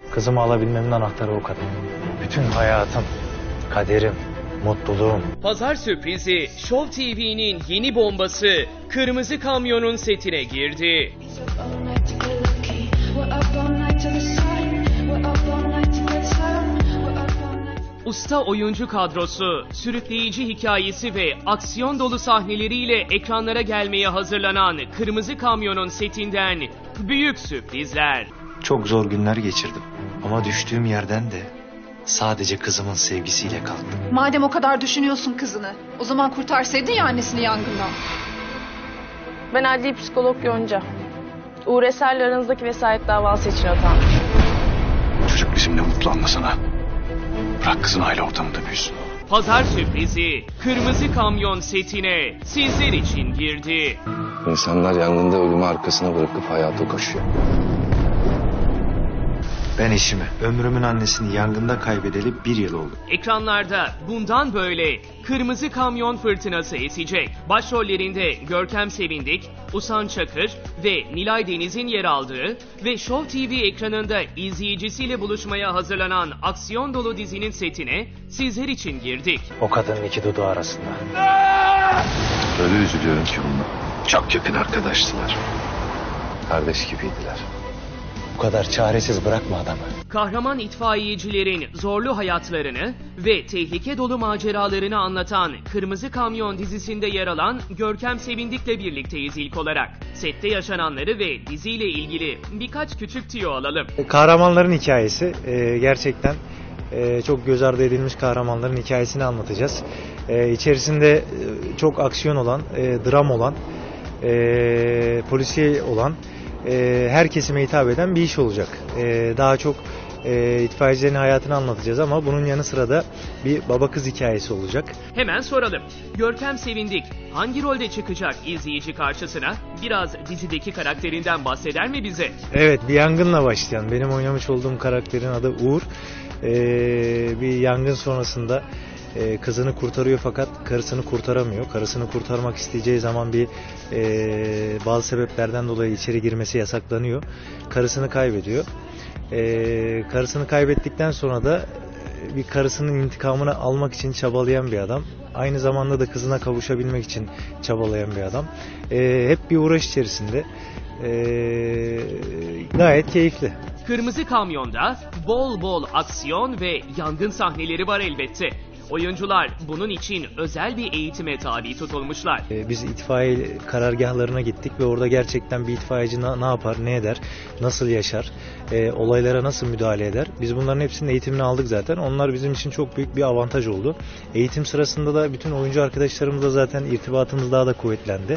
Kızımı alabilmemin anahtarı o kadın. Bütün hayatım, kaderim, mutluluğum. Pazar sürprizi Show TV'nin yeni bombası Kırmızı Kamyon'un setine girdi. Usta oyuncu kadrosu, sürükleyici hikayesi ve aksiyon dolu sahneleriyle ekranlara gelmeye hazırlanan Kırmızı Kamyon'un setinden büyük sürprizler. Çok zor günler geçirdim. Ama düştüğüm yerden de sadece kızımın sevgisiyle kalktım. Madem o kadar düşünüyorsun kızını, o zaman kurtarsaydın ya annesini yangından. Ben adli psikolog Yonca. Uğur Eser'le aranızdaki vesayet davası için atandım. Çocuk bizimle mutlu anlasana. Bırak kızın aile ortamında büyüsün. Pazar sürprizi Kırmızı Kamyon setine sizler için girdi. İnsanlar yangında ölümü arkasına bırakıp hayata koşuyor. Ben eşimi, ömrümün annesini yangında kaybedeli 1 yıl oldu. Ekranlarda bundan böyle Kırmızı Kamyon fırtınası esecek. Başrollerinde Görkem Sevindik, Usan Çakır ve Nilay Deniz'in yer aldığı ve Show TV ekranında izleyicisiyle buluşmaya hazırlanan aksiyon dolu dizinin setine sizler için girdik. O kadının iki dudağı arasında. Öyle üzülüyorum ki bununla. Çok yakın arkadaştılar. Kardeş gibiydiler. Bu kadar çaresiz bırakma adamı. Kahraman itfaiyecilerin zorlu hayatlarını ve tehlike dolu maceralarını anlatan Kırmızı Kamyon dizisinde yer alan Görkem Sevindik'le birlikteyiz ilk olarak. Sette yaşananları ve diziyle ilgili birkaç küçük tüyo alalım. Kahramanların hikayesi gerçekten çok göz ardı edilmiş kahramanların hikayesini anlatacağız. İçerisinde çok aksiyon olan, dram olan, polisiye olan, her kesime hitap eden bir iş olacak. Daha çok itfaiyecilerin hayatını anlatacağız ama bunun yanı sıra da bir baba kız hikayesi olacak. Hemen soralım. Görkem Sevindik hangi rolde çıkacak izleyici karşısına? Biraz dizideki karakterinden bahseder mi bize? Evet, bir yangınla başlayan, benim oynamış olduğum karakterin adı Uğur. Bir yangın sonrasında kızını kurtarıyor fakat karısını kurtaramıyor. Karısını kurtarmak isteyeceği zaman bazı sebeplerden dolayı içeri girmesi yasaklanıyor. Karısını kaybediyor. Karısını kaybettikten sonra da bir karısının intikamını almak için çabalayan bir adam. Aynı zamanda da kızına kavuşabilmek için çabalayan bir adam. Hep bir uğraş içerisinde. Gayet keyifli. Kırmızı Kamyon'da bol bol aksiyon ve yangın sahneleri var elbette. Oyuncular bunun için özel bir eğitime tabi tutulmuşlar. Biz itfaiye karargahlarına gittik ve orada gerçekten bir itfaiyeci ne yapar, ne eder, nasıl yaşar, olaylara nasıl müdahale eder. Biz bunların hepsinin eğitimini aldık zaten. Onlar bizim için çok büyük bir avantaj oldu. Eğitim sırasında da bütün oyuncu arkadaşlarımızla zaten irtibatımız daha da kuvvetlendi.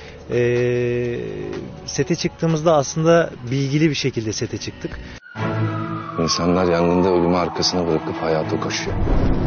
Sete çıktığımızda aslında bilgili bir şekilde sete çıktık. İnsanlar yangında ölümü arkasına bırakıp hayata koşuyor.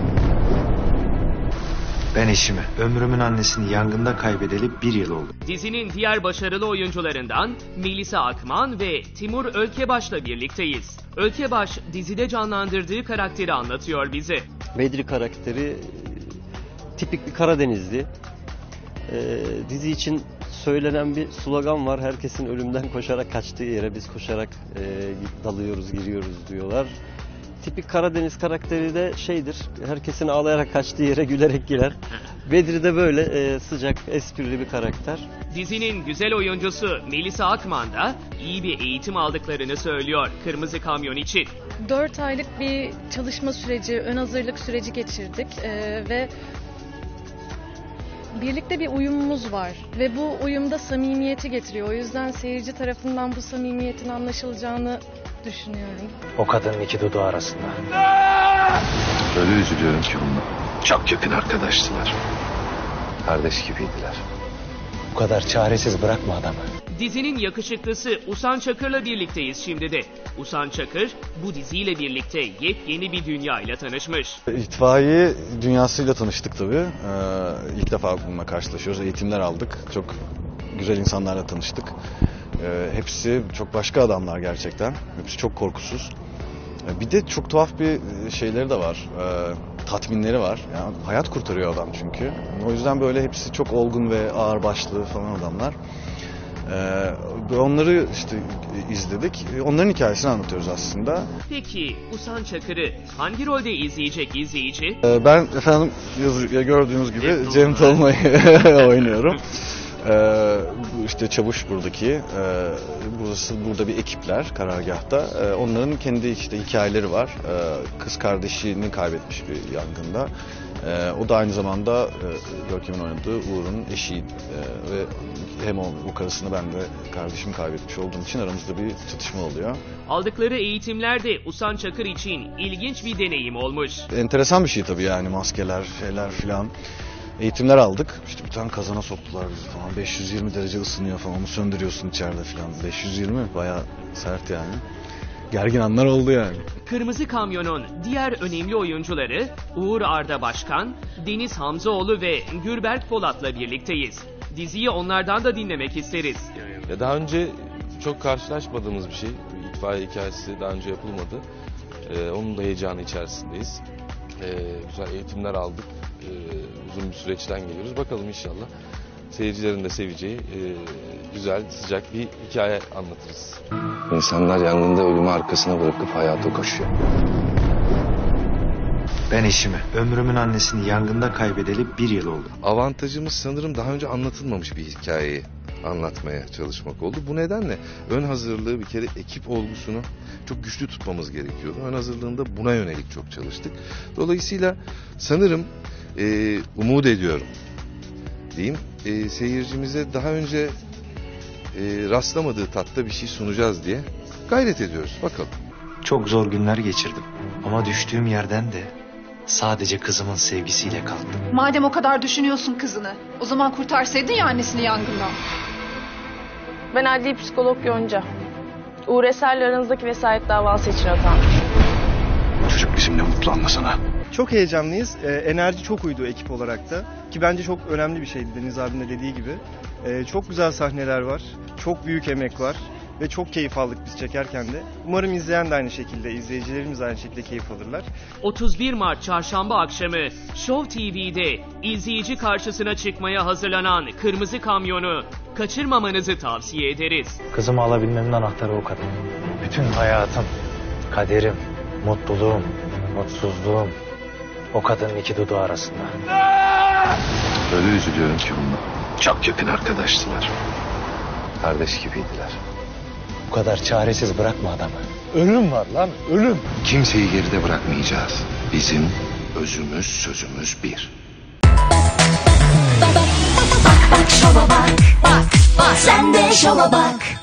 Ben eşimi, ömrümün annesini yangında kaybedeli 1 yıl oldu. Dizinin diğer başarılı oyuncularından Melisa Akman ve Timur Ölkebaş'la birlikteyiz. Ölkebaş dizide canlandırdığı karakteri anlatıyor bize. Bedri karakteri tipik bir Karadenizli. Dizi için söylenen bir slogan var. Herkesin ölümden koşarak kaçtığı yere biz koşarak dalıyoruz, giriyoruz diyorlar. Tipik Karadeniz karakteri de şeydir. Herkesin ağlayarak kaçtığı yere gülerek girer. Bedri de böyle sıcak, esprili bir karakter. Dizinin güzel oyuncusu Melisa Akman da iyi bir eğitim aldıklarını söylüyor Kırmızı Kamyon için. 4 aylık bir çalışma süreci, ön hazırlık süreci geçirdik ve birlikte bir uyumumuz var ve bu uyumda samimiyeti getiriyor. O yüzden seyirci tarafından bu samimiyetin anlaşılacağını düşünüyorum. O kadının iki dudağı arasında. Öyle üzülüyorum ki bununla. Çok yakın arkadaştılar. Kardeş gibiydiler. Bu kadar çaresiz bırakma adamı. Dizinin yakışıklısı Usan Çakır'la birlikteyiz şimdi de. Usan Çakır bu diziyle birlikte yepyeni bir dünya ile tanışmış. İtfaiye dünyasıyla tanıştık tabii. İlk defa bununla karşılaşıyoruz. Eğitimler aldık. Çok güzel insanlarla tanıştık. Hepsi çok başka adamlar gerçekten. Hepsi çok korkusuz. Bir de çok tuhaf bir şeyleri de var. Tatminleri var. Yani hayat kurtarıyor adam çünkü. O yüzden böyle hepsi çok olgun ve ağırbaşlı falan adamlar. Onları işte izledik. Onların hikayesini anlatıyoruz aslında. Peki Ozan Çakır'ı hangi rolde izleyecek izleyici? Ben efendim gördüğünüz gibi Cem Tolunay'ı oynuyorum. İşte Çavuş buradaki. Burada bir ekipler karargahta. Onların kendi işte hikayeleri var. Kız kardeşini kaybetmiş bir yangında. O da aynı zamanda Görkem'in oynadığı Uğur'un eşi ve hem o karısını ben de kardeşimi kaybetmiş olduğum için aramızda bir çatışma oluyor. Aldıkları eğitimler de Ozan Çakır için ilginç bir deneyim olmuş. Enteresan bir şey tabii yani maskeler, şeyler filan. Eğitimler aldık. İşte bir tane kazana soktular bizi falan. 520 derece ısınıyor falan. Onu söndürüyorsun içeride falan. 520 bayağı sert yani. Gergin anlar oldu yani. Kırmızı Kamyon'un diğer önemli oyuncuları Uğur Arda Başkan, Deniz Hamzoğlu ve Gürberk Polat'la birlikteyiz. Diziyi onlardan da dinlemek isteriz. Daha önce çok karşılaşmadığımız bir şey. İtfaiye hikayesi daha önce yapılmadı. Onun da heyecanı içerisindeyiz. Güzel eğitimler aldık. Uzun bir süreçten geliyoruz. Bakalım inşallah seyircilerin de seveceği güzel, sıcak bir hikaye anlatırız. İnsanlar yangında ölümü arkasına bırakıp hayata koşuyor. Ben eşimi, ömrümün annesini yangında kaybedeli 1 yıl oldu. Avantajımız sanırım daha önce anlatılmamış bir hikayeyi anlatmaya çalışmak oldu. Bu nedenle ön hazırlığı bir kere ekip olgusunu çok güçlü tutmamız gerekiyordu. Ön hazırlığında buna yönelik çok çalıştık. Dolayısıyla sanırım umut ediyorum diyeyim. Seyircimize daha önce rastlamadığı tatta bir şey sunacağız diye gayret ediyoruz. Bakalım. Çok zor günler geçirdim. Ama düştüğüm yerden de sadece kızımın sevgisiyle kalktım. Madem o kadar düşünüyorsun kızını, o zaman kurtarsaydın ya annesini yangından. Ben adli psikolog Yonca. Uğur Eser'le aranızdaki vesayet davası için atandım. Çocuk bizimle mutlu anlasana. Çok heyecanlıyız. Enerji çok uydu ekip olarak da. Ki bence çok önemli bir şeydi Deniz abinin de dediği gibi. Çok güzel sahneler var. Çok büyük emek var. Ve çok keyif aldık biz çekerken de. Umarım izleyen de aynı şekilde, izleyicilerimiz de aynı şekilde keyif alırlar. 31 Mart Çarşamba akşamı Show TV'de izleyici karşısına çıkmaya hazırlanan Kırmızı Kamyon'u kaçırmamanızı tavsiye ederiz. Kızımı alabilmemin anahtarı o kadın. Bütün hayatım, kaderim, mutluluğum, mutsuzluğum o kadının iki dudağı arasında. Öyle üzülüyorum ki bununla. Çok yakın arkadaştılar. Kardeş gibiydiler. Bu kadar çaresiz bırakma adamı. Ölüm var lan, ölüm. Kimseyi geride bırakmayacağız. Bizim özümüz sözümüz bir. Bak şova bak, bak, bak, sen de şova bak.